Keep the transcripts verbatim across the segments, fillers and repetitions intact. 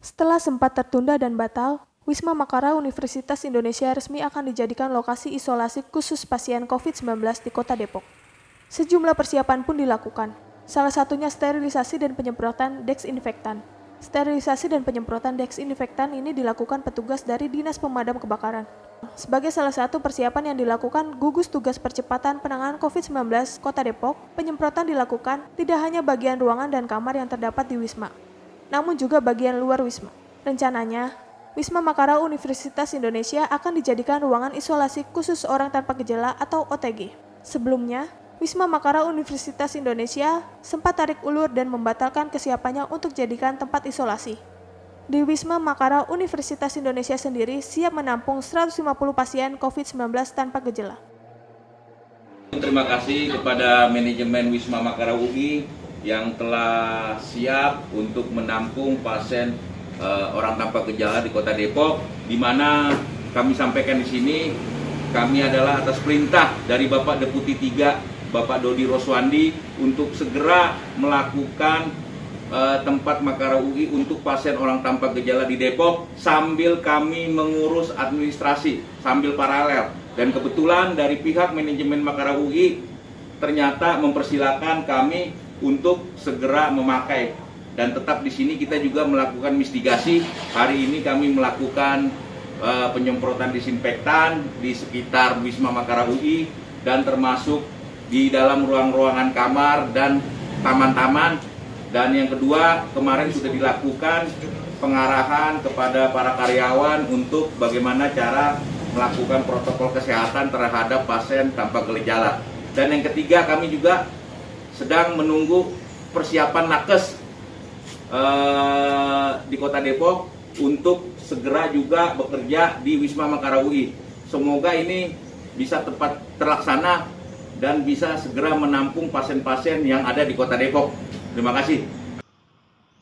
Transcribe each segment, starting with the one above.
Setelah sempat tertunda dan batal, Wisma Makara Universitas Indonesia resmi akan dijadikan lokasi isolasi khusus pasien covid sembilan belas di Kota Depok. Sejumlah persiapan pun dilakukan, salah satunya sterilisasi dan penyemprotan desinfektan. Sterilisasi dan penyemprotan desinfektan ini dilakukan petugas dari Dinas Pemadam Kebakaran. Sebagai salah satu persiapan yang dilakukan gugus tugas percepatan penanganan covid sembilan belas Kota Depok, penyemprotan dilakukan tidak hanya bagian ruangan dan kamar yang terdapat di Wisma, namun juga bagian luar Wisma. Rencananya, Wisma Makara Universitas Indonesia akan dijadikan ruangan isolasi khusus orang tanpa gejala atau O T G. Sebelumnya, Wisma Makara Universitas Indonesia sempat tarik ulur dan membatalkan kesiapannya untuk jadikan tempat isolasi. Di Wisma Makara Universitas Indonesia sendiri siap menampung seratus lima puluh pasien covid sembilan belas tanpa gejala. Terima kasih kepada manajemen Wisma Makara U I yang telah siap untuk menampung pasien uh, orang tanpa gejala di Kota Depok, di mana kami sampaikan di sini kami adalah atas perintah dari Bapak Deputi tiga Bapak Dodi Roswandi untuk segera melakukan uh, tempat Makara U I untuk pasien orang tanpa gejala di Depok sambil kami mengurus administrasi sambil paralel. Dan kebetulan dari pihak manajemen Makara U I ternyata mempersilahkan kami untuk segera memakai, dan tetap di sini kita juga melakukan mitigasi. Hari ini kami melakukan uh, penyemprotan disinfektan di sekitar Wisma Makara U I dan termasuk di dalam ruang-ruangan kamar dan taman-taman. Dan yang kedua, kemarin sudah dilakukan pengarahan kepada para karyawan untuk bagaimana cara melakukan protokol kesehatan terhadap pasien tanpa gejala. Dan yang ketiga, kami juga sedang menunggu persiapan nakes eh, di Kota Depok untuk segera juga bekerja di Wisma Makara U I. Semoga ini bisa tepat terlaksana dan bisa segera menampung pasien-pasien yang ada di Kota Depok. Terima kasih.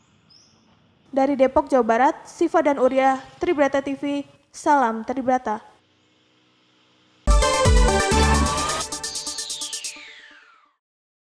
Dari Depok, Jawa Barat, Siva dan Uria, Tribrata T V, salam Tribrata.